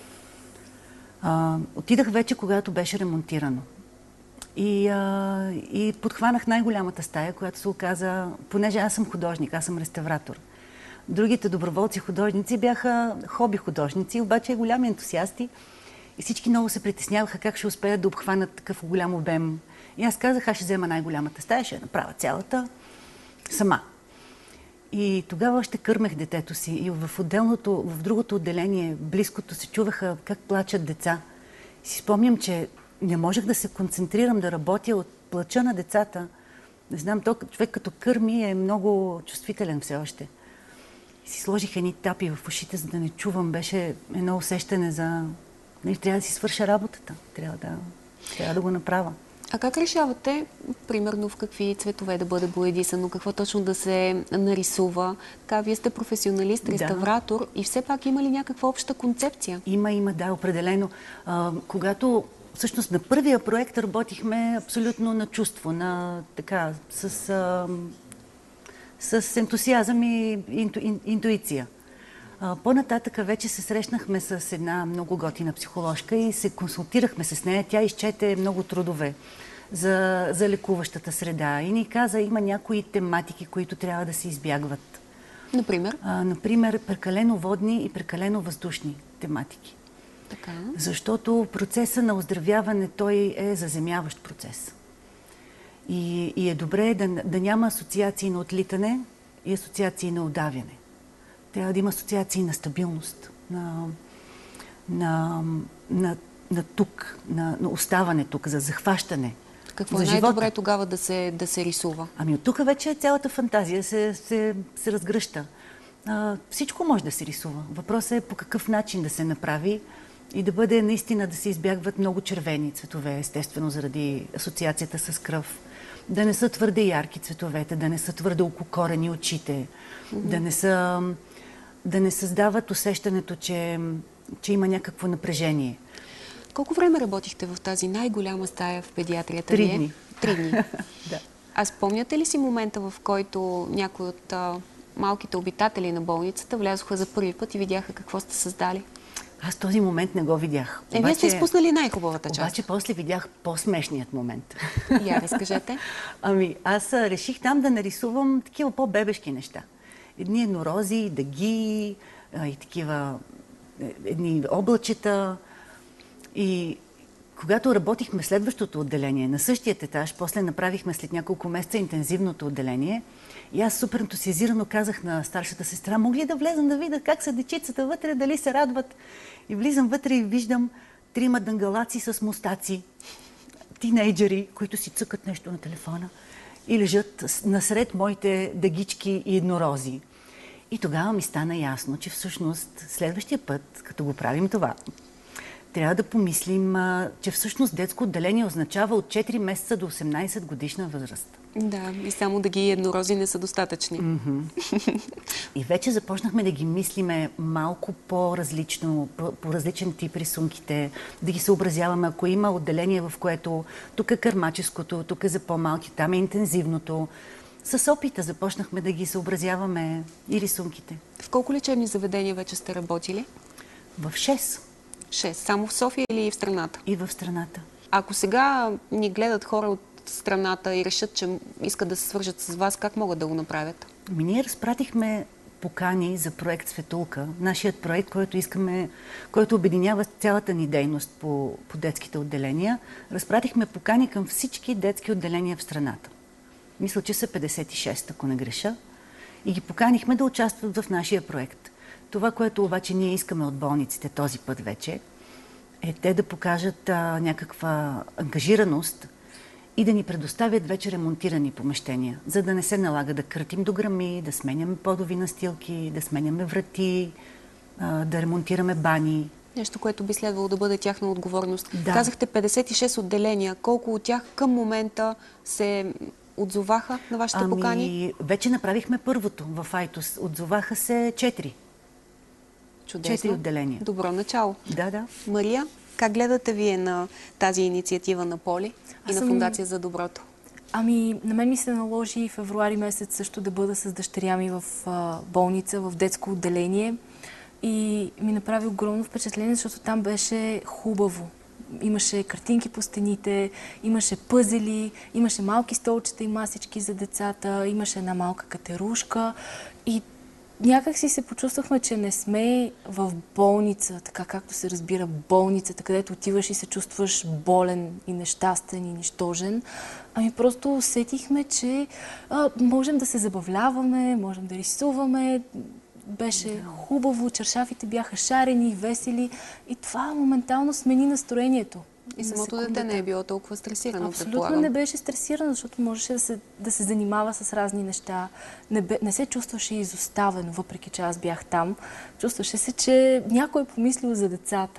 А, отидах вече, когато беше ремонтирано. И, а, и подхванах най-голямата стая, която се оказа, понеже аз съм художник, аз съм реставратор. Другите доброволци художници бяха хоби художници, обаче голями ентусиасти. И всички много се притесняваха как ще успеят да обхванат такъв голям обем. И аз казах, аз ще взема най-голямата стая, ще я направя цялата сама. И тогава още кърмех детето си. И в отделното, в другото отделение, близкото, се чуваха как плачат деца. И си спомням, че не можех да се концентрирам, да работя от плача на децата. Не знам, то човек като кърми е много чувствителен все още. И си сложих едни тапи в ушите, за да не чувам. Беше едно усещане за... Не, трябва да си свърша работата. Трябва да, трябва да го направя. А как решавате, примерно, в какви цветове да бъде боядисано, какво точно да се нарисува? Така, вие сте професионалист, реставратор да. И все пак има ли някаква обща концепция? Има, има, да, определено. А, когато всъщност на първия проект работихме абсолютно на чувство, на така, с, а, с ентусиазъм и инту, ин, интуиция. По-нататъка вече се срещнахме с една много готина психоложка и се консултирахме с нея. Тя изчете много трудове за, за лекуващата среда и ни каза, има някои тематики, които трябва да се избягват. Например? А, например, прекалено водни и прекалено въздушни тематики. Така. Защото процесът на оздравяване, той е заземяващ процес. И, и е добре да, да няма асоциации на отлитане и асоциации на удавяне. Трябва да има асоциации на стабилност, на, на, на, на тук, на, на оставане тук, за захващане. Какво е най-добре тогава да се, да се рисува? Ами от тук вече цялата фантазия се, се, се разгръща. А, всичко може да се рисува. Въпросът е по какъв начин да се направи и да бъде наистина да се избягват много червени цветове, естествено заради асоциацията с кръв. Да не са твърде ярки цветовете, да не са твърде окукорени очите, mm-hmm. да не са, да не създават усещането, че, че има някакво напрежение. Колко време работихте в тази най-голяма стая в педиатрията? Три дни. Три дни. Да. А спомняте ли си момента, в който някои от а, малките обитатели на болницата влязоха за първи път и видяха какво сте създали? Аз този момент не го видях. Е, вие сте изпуснали най-хубавата част. Обаче после видях по-смешният момент. Я, разкажете. Ами, аз реших там да нарисувам такива по-бебешки неща. Едни еднорози, дъги и такива едни облачета. И когато работихме в следващото отделение, на същия етаж, после направихме след няколко месеца интензивното отделение, и аз супер ентусиазирано казах на старшата сестра, мога ли да влезам да видя как са дечицата вътре, дали се радват. И влизам вътре и виждам трима дънгалаци с мустаци, тинейджери, които си цъкат нещо на телефона и лежат насред моите дъгички и еднорози. И тогава ми стана ясно, че всъщност следващия път, като го правим това, трябва да помислим, че всъщност детско отделение означава от четири месеца до осемнайсет годишна възраст. Да, и само да ги еднорози не са достатъчни. Mm-hmm. И вече започнахме да ги мислиме малко по-различно, по различен тип рисунките, да ги съобразяваме. Ако има отделение, в което тук е кърмаческото, тук е за по-малки, там е интензивното. С опита започнахме да ги съобразяваме и рисунките. В колко лечебни заведения вече сте работили? В шест. Шест. Само в София или и в страната? И в страната. Ако сега ни гледат хора от страната и решат, че искат да се свържат с вас, как могат да го направят? Ми ние разпратихме покани за проект Светулка. Нашият проект, който искаме, който обединява цялата ни дейност по, по детските отделения. Разпратихме покани към всички детски отделения в страната. Мисля, че са петдесет и шест, ако не греша. И ги поканихме да участват в нашия проект. Това, което обаче ние искаме от болниците този път вече, е те да покажат а, някаква ангажираност и да ни предоставят вече ремонтирани помещения, за да не се налага да къртим дограми, да сменяме подови настилки, да сменяме врати, а, да ремонтираме бани. Нещо, което би следвало да бъде тяхна отговорност. Да. Казахте петдесет и шест отделения. Колко от тях към момента се отзоваха на вашите ами, покани? Вече направихме първото в Айтос. Отзоваха се четири. Чудесно. Четири отделения. Добро начало. Да, да. Мария, как гледате вие на тази инициатива на Поли и на съм... Фондация за доброто? Ами, на мен ми се наложи февруари месец също да бъда с дъщеря ми в а, болница, в детско отделение. И ми направи огромно впечатление, защото там беше хубаво. Имаше картинки по стените, имаше пъзели, имаше малки столчета и масички за децата, имаше една малка катерушка. И някак си се почувствахме, че не сме в болница, така както се разбира болницата, където отиваш и се чувстваш болен и нещастен и нищожен. Ами просто усетихме, че а, можем да се забавляваме, можем да рисуваме. Беше хубаво, чершафите бяха шарени, весели и това моментално смени настроението. И самото дете не е било толкова стресирано, Абсолютно предполагам. не беше стресирано, защото можеше да се, да се занимава с разни неща. Не, бе, не се чувстваше изоставено, въпреки че аз бях там. Чувстваше се, че някой е помислил за децата.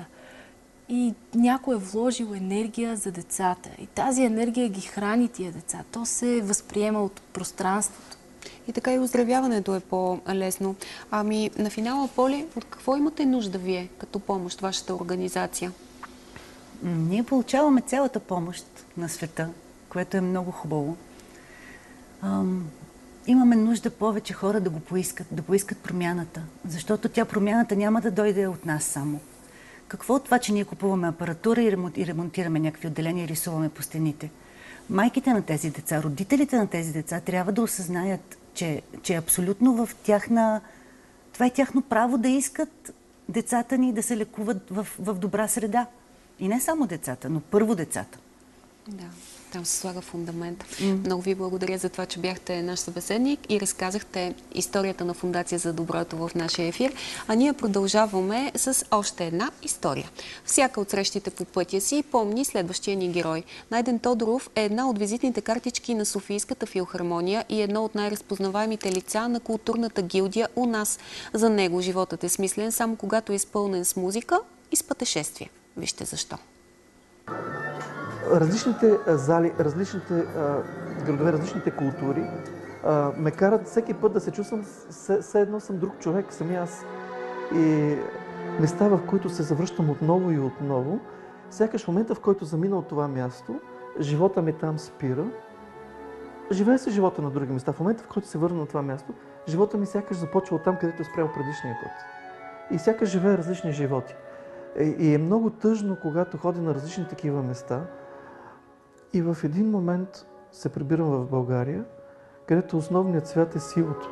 И някой е вложил енергия за децата. И тази енергия ги храни тия деца. То се възприема от пространството. И така и оздравяването е по-лесно. Ами на финала, Поли, от какво имате нужда вие като помощ, вашата организация? Ние получаваме цялата помощ на света, което е много хубаво. Ам, имаме нужда повече хора да го поискат, да поискат промяната, защото тя промяната няма да дойде от нас само. Какво от това, че ние купуваме апаратура и ремонтираме някакви отделения и рисуваме по стените? Майките на тези деца, родителите на тези деца трябва да осъзнаят, че, че абсолютно в тяхна... Това е тяхно право да искат децата ни да се лекуват в, в добра среда. И не само децата, но първо децата. Да, там се слага фундамент. Mm. Много ви благодаря за това, че бяхте наш събеседник и разказахте историята на Фондация за доброто в нашия ефир. А ние продължаваме с още една история. Всяка от срещите по пътя си помни следващия ни герой. Найден Тодоров е една от визитните картички на Софийската филхармония и едно от най-разпознаваемите лица на културната гилдия у нас. За него животът е смислен само когато е изпълнен с музика и с пътешествие. Вижте защо. Различните зали, различните а, градове, различните култури а, ме карат всеки път да се чувствам все едно съм друг човек, сами аз. И места, в които се завръщам отново и отново, сякаш в момента, в който замина от това място, живота ми там спира. Живее се живота на други места. В момента, в който се върна на това място, живота ми сякаш започва от там, където е спрял предишния път. И сякаш живее различни животи. И е много тъжно, когато ходя на различни такива места и в един момент се прибирам в България, където основният цвят е сивото.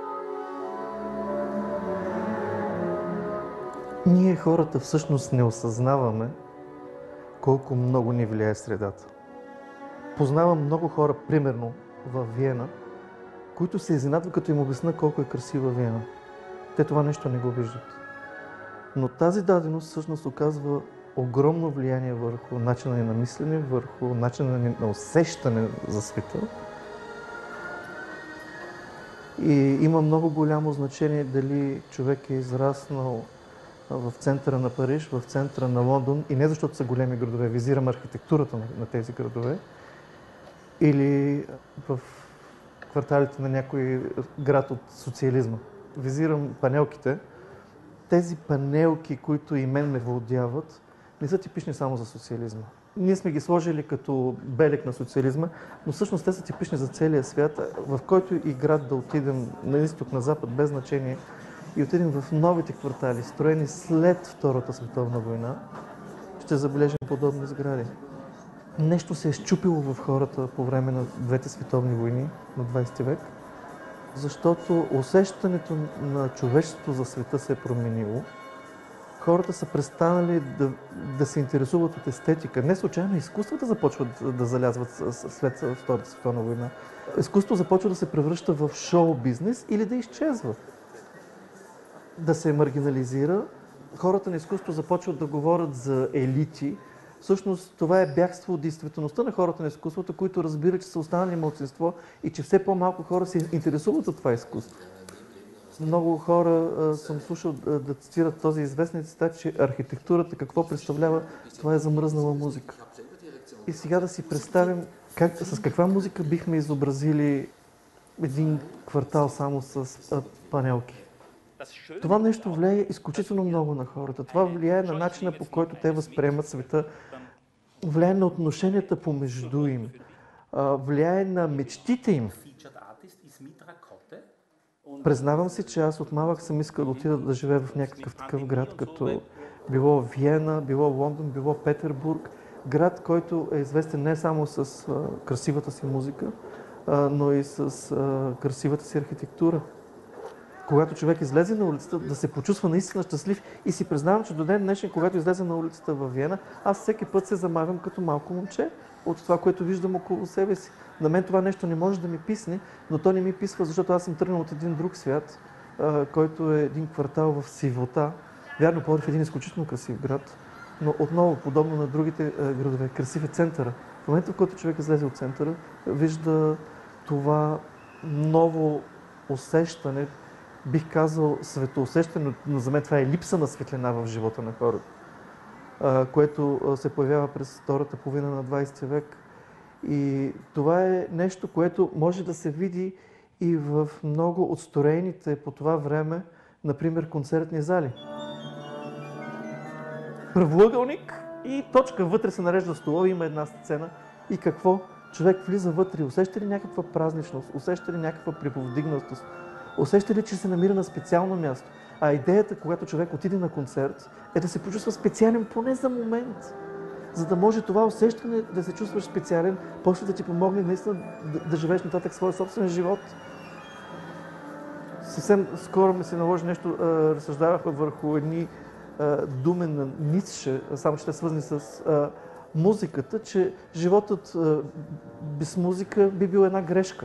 Ние хората всъщност не осъзнаваме колко много ни влияе средата. Познавам много хора, примерно в Виена, които се изненадват, като им обясня колко е красива Виена. Те това нещо не го виждат. Но тази даденост всъщност оказва огромно влияние върху начина ни на мислене, върху начина ни на усещане за света. И има много голямо значение дали човек е израснал в центъра на Париж, в центъра на Лондон, и не защото са големи градове, визирам архитектурата на, на тези градове, или в кварталите на някой град от социализма. Визирам панелките. Тези панелки, които и мен ме владяват, не са типични само за социализма. Ние сме ги сложили като белег на социализма, но всъщност те са типични за целия свят, в който и град да отидем на изток, на запад, без значение, и отидем в новите квартали, строени след Втората световна война, ще забележим подобни сгради. Нещо се е счупило в хората по време на двете световни войни на двадесети век, защото усещането на човечеството за света се е променило. Хората са престанали да, да се интересуват от естетика. Не случайно изкуствата започват да залязват след Втората световна война. Изкуството започва да се превръща в шоу-бизнес или да изчезва. Да се маргинализира. Хората на изкуството започват да говорят за елити. Всъщност това е бягство от действителността на хората на изкуството, които разбират, че са останали малцинство и че все по-малко хора се интересуват от това изкуство. Много хора а, съм слушал да, да цитират този известен цитат, че архитектурата какво представлява, това е замръзнала музика. И сега да си представим как, с каква музика бихме изобразили един квартал само с а, панелки. Това нещо влияе изключително много на хората. Това влияе на начина, по който те възприемат света, влияе на отношенията помежду им, влияе на мечтите им. Признавам си, че аз от малък съм искал да отида да живея в някакъв такъв град, като било Виена, било Лондон, било Петербург. Град, който е известен не само с а, красивата си музика, а, но и с а, красивата си архитектура. Когато човек излезе на улицата, да се почувства наистина щастлив, и си признавам, че до ден днешен, когато излезе на улицата във Виена, аз всеки път се замавям като малко момче от това, което виждам около себе си. На мен това нещо не може да ми писне, но то не ми писва, защото аз съм тръгнал от един друг свят, а, който е един квартал в сивота. Вярно, Пловдив е един изключително красив град, но отново, подобно на другите а, градове, красив е центъра. В момента, в който човек излезе от центъра, вижда това ново усещане, бих казал светоусещане, но за мен това е липса на светлина в живота на хората, което се появява през втората половина на двадесети век. И това е нещо, което може да се види и в много от строените по това време, например, концертни зали. Правоъгълник и точка вътре се нарежда столове, има една сцена. И какво? Човек влиза вътре, усеща ли някаква празничност, усеща ли някаква приповдигнатост, усеща ли, че се намира на специално място. А идеята, когато човек отиде на концерт, е да се почувства специален поне за момент. За да може това усещане да се чувстваш специален, после да ти помогне наистина да, да живееш нататък своя собствен живот. съвсем скоро ми се наложи нещо, а, разсъждаваха върху едни а, думи на Ницше, само че те свързани с а, музиката, че животът а, без музика би бил една грешка.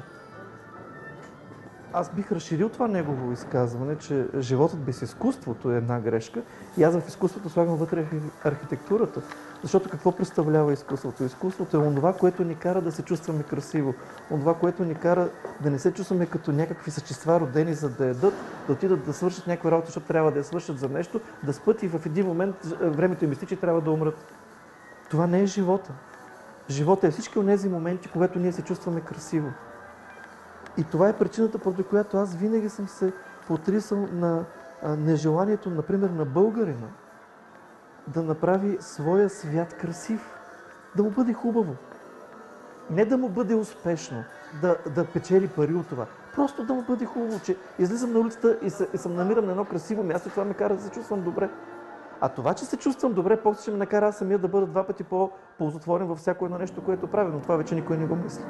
Аз бих разширил това негово изказване, че животът без изкуството е една грешка и аз в изкуството слагам вътре архитектурата. Защото какво представлява изкуството? Изкуството е онова, което ни кара да се чувстваме красиво. Онова, което ни кара да не се чувстваме като някакви същества, родени за да ядат, да отидат да свършат някаква работа, защото трябва да я свършат за нещо, да спят и в един момент времето им изтича и трябва да умрат. Това не е живота. Живота е всички от тези моменти, когато ние се чувстваме красиво. И това е причината, поради която аз винаги съм се потрисал на а, нежеланието, например, на българина да направи своя свят красив, да му бъде хубаво. Не да му бъде успешно, да, да печели пари от това. Просто да му бъде хубаво, че излизам на улицата и, се, и съм намирам на едно красиво място и това ме кара да се чувствам добре. А това, че се чувствам добре, после ще ме накара аз самия да бъда два пъти по-ползотворен във всяко едно нещо, което правя, но това вече никой не го мисли.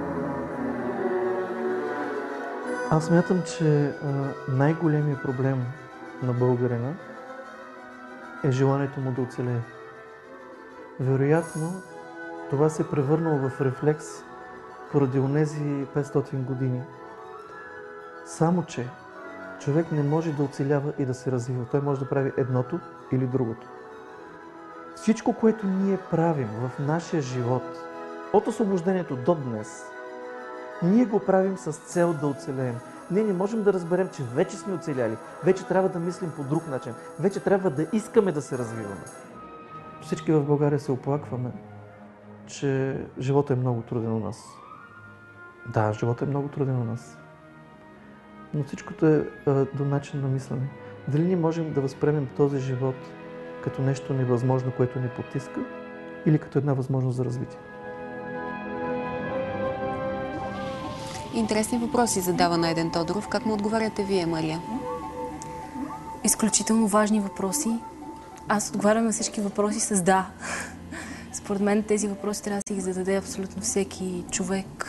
Аз смятам, че най-големият проблем на българина е желанието му да оцелее. Вероятно, това се е превърнало в рефлекс поради онези петстотин години. Само, че човек не може да оцелява и да се развива. Той може да прави едното или другото. Всичко, което ние правим в нашия живот, от освобождението до днес, ние го правим с цел да оцелеем. Ние не можем да разберем, че вече сме оцеляли. Вече трябва да мислим по друг начин. Вече трябва да искаме да се развиваме. Всички в България се оплакваме, че живота е много труден у нас. Да, живота е много труден у нас. Но всичкото е а, до начин на мислене. Дали ние можем да възприемем този живот като нещо невъзможно, което ни потиска, или като една възможност за развитие? Интересни въпроси задава Найден Тодоров. Как му отговаряте вие, Мария? Изключително важни въпроси. Аз отговарям на всички въпроси с да. Според мен тези въпроси трябва да си ги зададе абсолютно всеки човек.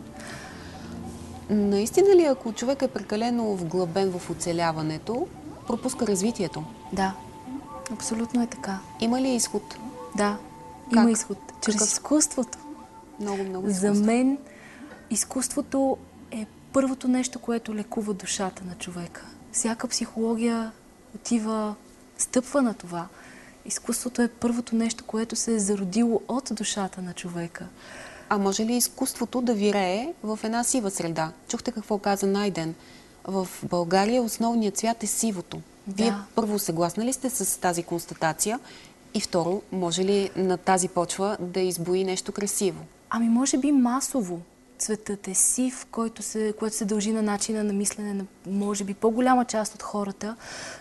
Наистина ли, ако човек е прекалено вглъбен в оцеляването, пропуска развитието? Да, абсолютно е така. Има ли изход? Да, как? Има изход. Чрез Какъв? изкуството. Много, много изкуство. За мен изкуството е първото нещо, което лекува душата на човека. Всяка психология отива, стъпва на това. Изкуството е първото нещо, което се е зародило от душата на човека. А може ли изкуството да вирее в една сива среда? Чухте какво каза Найден. В България основният цвят е сивото. Вие Да. първо съгласна ли сте с тази констатация? И второ, може ли на тази почва да избои нещо красиво? Ами може би масово. Цветът е сив, който се, което се дължи на начина на мислене на може би по-голяма част от хората,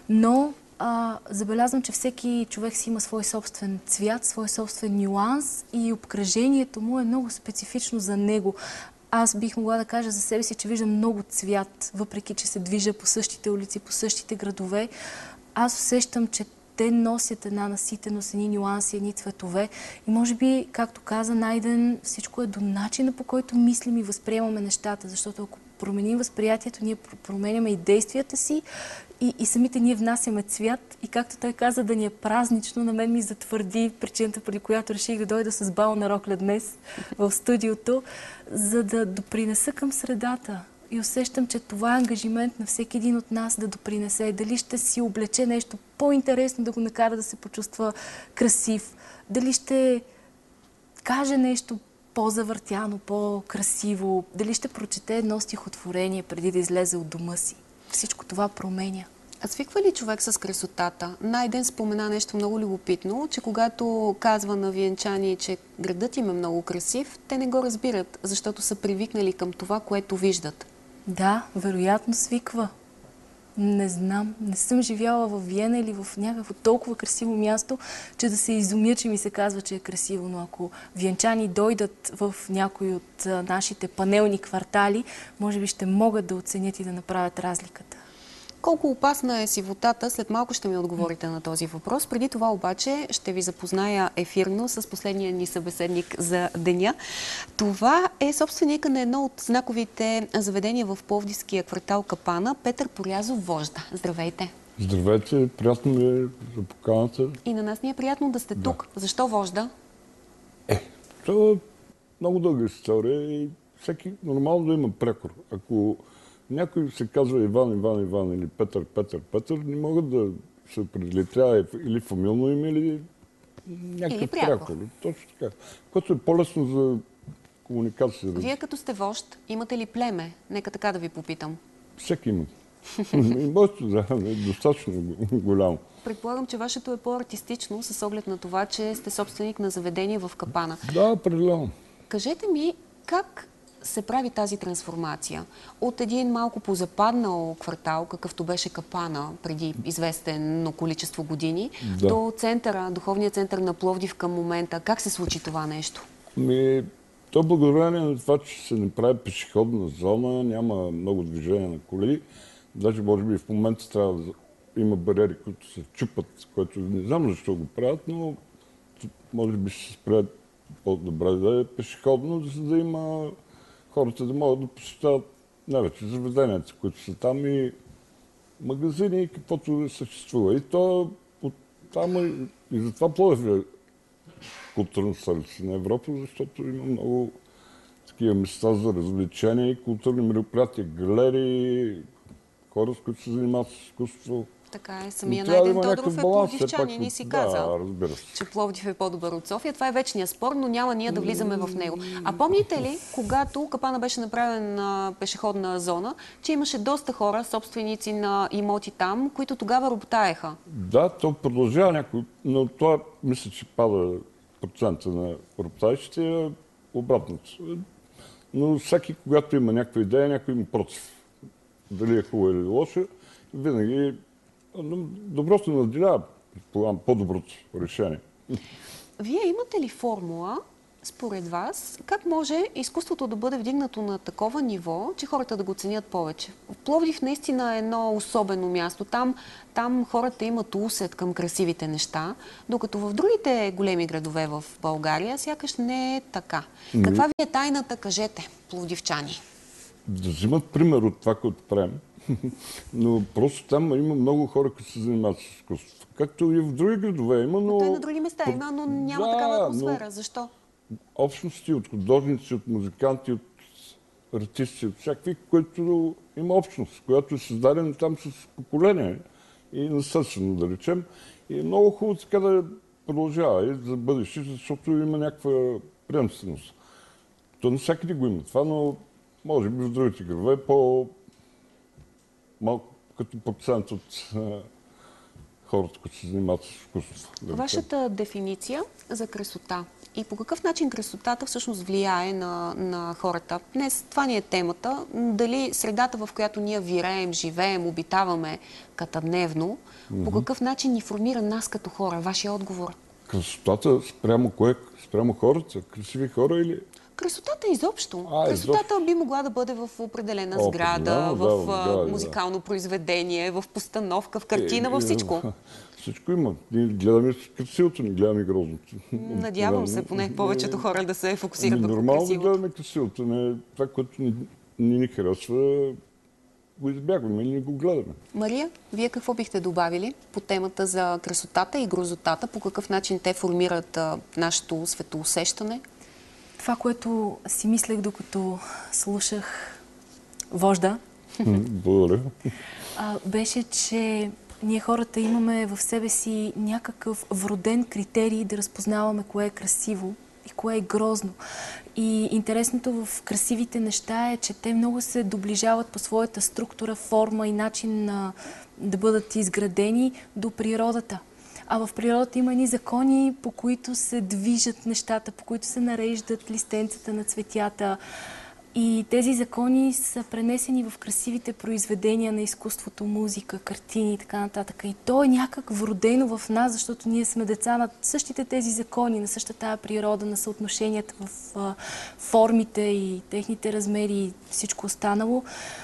но а, забелязвам, че всеки човек си има свой собствен цвят, свой собствен нюанс и обкръжението му е много специфично за него. Аз бих могла да кажа за себе си, че виждам много цвят, въпреки че се движа по същите улици, по същите градове. Аз усещам, че те носят една наситеност, едни нюанси, едни цветове. И може би, както каза Найден, всичко е до начина, по който мислим и възприемаме нещата. Защото ако променим възприятието, ние променяме и действията си и, и самите ние внасяме цвят. И както той каза, да ни е празнично, на мен ми затвърди причината, преди която реших да дойда с бал на Рокля днес в студиото, за да допринеса към средата. И усещам, че това е ангажимент на всеки един от нас да допринесе. Дали ще си облече нещо по-интересно, да го накара да се почувства красив. Дали ще каже нещо по-завъртяно, по-красиво. Дали ще прочете едно стихотворение преди да излезе от дома си. Всичко това променя. А свиква ли човек с красотата? Найден спомена нещо много любопитно, че когато казва на виенчани, че градът им е много красив, те не го разбират, защото са привикнали към това, което виждат. Да, вероятно свиква. Не знам, не съм живяла в Виена или в някакво толкова красиво място, че да се изумя, че ми се казва, че е красиво. Но ако виенчани дойдат в някои от нашите панелни квартали, може би ще могат да оценят и да направят разликата. Колко опасна е сивотата? След малко ще ми отговорите на този въпрос. Преди това обаче ще ви запозная ефирно с последния ни събеседник за деня. Това е собственика на едно от знаковите заведения в пловдивския квартал Капана, Петър Порязов, Вожда. Здравейте! Здравейте, приятно ми е за поканата. И на нас ни е приятно да сте да. тук. Защо Вожда? Е, това е много дълга история и всеки нормално да има прекор. Ако някой се казва Иван, Иван, Иван или Петър, Петър, Петър, не могат да се определи. Трябва или фамилно име, или някакъв прякор. Точно така. Което е по-лесно за комуникация. Вие като сте вожд, имате ли племе? Нека така да ви попитам. Всеки има. И моето, да, е достатъчно голямо. Предполагам, че вашето е по-артистично с оглед на това, че сте собственик на заведение в Капана. Да, определено. Кажете ми, как се прави тази трансформация от един малко позападнал квартал, какъвто беше Капана преди известно количество години, да. до центъра, духовния център на Пловдив към момента? Как се случи това нещо? Ми, то благодарение на това, че се не прави пешеходна зона, няма много движение на коли. Даже може би в момента трябва да има бариери, които се чупат, което не знам защо го правят, но може би ще се справят по-добре да е пешеходно, за да има хората да могат да посещават най-вече заведенията, които са там и магазини, и каквото съществува. И то от там и, и затова Пловдив е културна столица на Европа, защото има много такива места за развлечения и културни мероприятия, галерии, хора, с които се занимават с изкуство. Така е. Самия Найден Тодоров е пловдивчанин и си казал, да, че Пловдив е по-добър от София. Това е вечният спор, но няма ние да влизаме в него. А помните ли, когато Капана беше направен на пешеходна зона, че имаше доста хора, собственици на имоти там, които тогава роботаеха? Да, то продължава някой, но това мисля, че пада процента на роботаещите, обратното. Но всеки, когато има някаква идея, някой има против. Дали е хубаво или лошо, винаги доброто надделява по-доброто решение. Вие имате ли формула, според вас, как може изкуството да бъде вдигнато на такова ниво, че хората да го ценят повече? Пловдив наистина е едно особено място. Там, там хората имат усет към красивите неща, докато в другите големи градове в България сякаш не е така. Каква ви е тайната, кажете, пловдивчани? Да взимат пример от това, което правим. Но просто там има много хора, които се занимават с изкуство. Както и в други градове има, но... Той на други места има, но няма да, такава атмосфера. Но... Защо? Общности от художници, от музиканти, от артисти, от всякакви, които има общност, която е създадена там с поколение и наследствено, да речем. И е много хубаво така да продължава и за бъдеще, защото има някаква приемственост. То навсякъде го има това, но може би в другите градове по... малко като процент от а, хората, които се занимават с изкуство. Да Вашата дефиниция за красота и по какъв начин красотата всъщност влияе на, на хората? Днес това ни е темата. Дали средата, в която ние виреем, живеем, обитаваме катадневно, mm-hmm. по какъв начин ни формира нас като хора? Вашия отговор? Красотата спрямо кое? Спрямо хората? Красиви хора или... Красотата изобщо. А, Красотата изобщо. би могла да бъде в определена О, сграда, да, в да, да, музикално да. произведение, в постановка, в картина, е, във всичко. Всичко има. Ние гледаме красивото, не гледаме грозното. Надявам се поне повечето хора да се фокусират върху красивото. красивото. Нормално да гледаме красивото. Не, това, което ни, ни, ни харесва, го избягваме или не го гледаме. Мария, вие какво бихте добавили по темата за красотата и грозотата? По какъв начин те формират а, нашето светоусещане? Това, което си мислех докато слушах Вожда, Благодаря. беше, че ние хората имаме в себе си някакъв вроден критерий да разпознаваме кое е красиво и кое е грозно. И интересното в красивите неща е, че те много се доближават по своята структура, форма и начин на, да бъдат изградени до природата. А в природата има едни закони, по които се движат нещата, по които се нареждат листенцата на цветята. И тези закони са пренесени в красивите произведения на изкуството, музика, картини и така нататък. И то е някак вродено в нас, защото ние сме деца на същите тези закони, на същата тая природа, на съотношенията в а, формите и техните размери и всичко останало.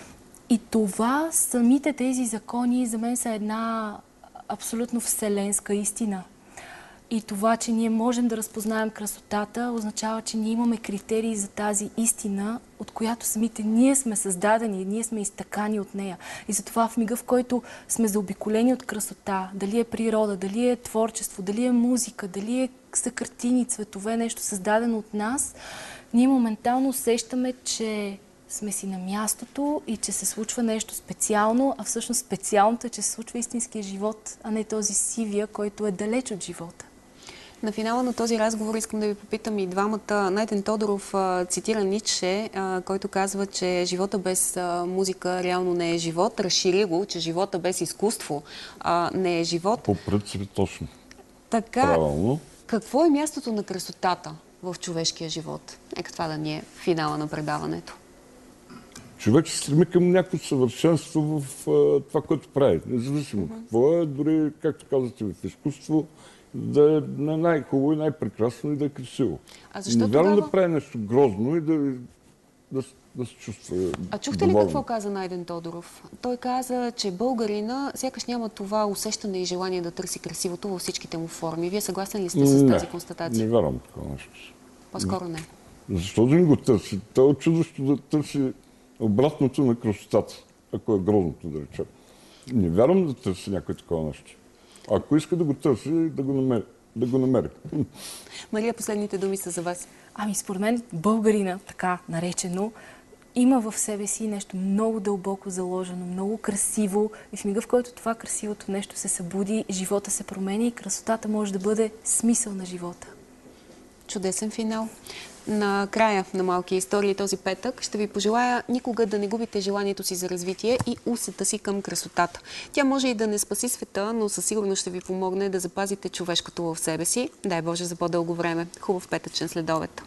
И това, самите тези закони за мен са една абсолютно вселенска истина. И това, че ние можем да разпознаем красотата, означава, че ние имаме критерии за тази истина, от която самите ние сме създадени, ние сме изтъкани от нея. И затова в мига, в който сме заобиколени от красота, дали е природа, дали е творчество, дали е музика, дали е са картини, цветове, нещо създадено от нас, ние моментално усещаме, че сме си на мястото и че се случва нещо специално, а всъщност специалното е, че се случва истинския живот, а не този сивия, който е далеч от живота. На финала на този разговор искам да ви попитам и двамата. Найден Тодоров а, цитира Ницше, а, който казва, че живота без а, музика реално не е живот. Разшири го, че живота без изкуство а, не е живот. По принцип точно. Така, правилно. Какво е мястото на красотата в човешкия живот? Нека това да ни е финала на предаването. Човек се стреми към някакво съвършенство в а, това, което прави. Независимо mm-hmm. какво е, дори, както казвате, в изкуство, да е най-хубаво и най-прекрасно и да е красиво. А защо не вярвам тогава... да прави нещо грозно и да, да, да се чувства А чухте доволен. ли какво каза Найден Тодоров? Той каза, че българина сякаш няма това усещане и желание да търси красивото във всичките му форми. Вие съгласен ли сте с не, тази констатация? Не вярвам такова нещо. По-скоро не. Защо да не го търси? То е чудощо да търси обратното на красотата, ако е грозното, да речем. Не вярвам да търси някой такова нещо. Ако иска да го търси, да го намери. Да го намери. Мария, последните думи са за вас. Ами, според мен, българина, така наречено, има в себе си нещо много дълбоко заложено, много красиво. И в мига, в който това красивото нещо се събуди, живота се променя и красотата може да бъде смисъл на живота. Чудесен финал. На края на Малки истории този петък ще ви пожелая никога да не губите желанието си за развитие и усета си към красотата. Тя може и да не спаси света, но със сигурност ще ви помогне да запазите човешкото в себе си. Дай Боже за по-дълго време. Хубав петъчен следобед.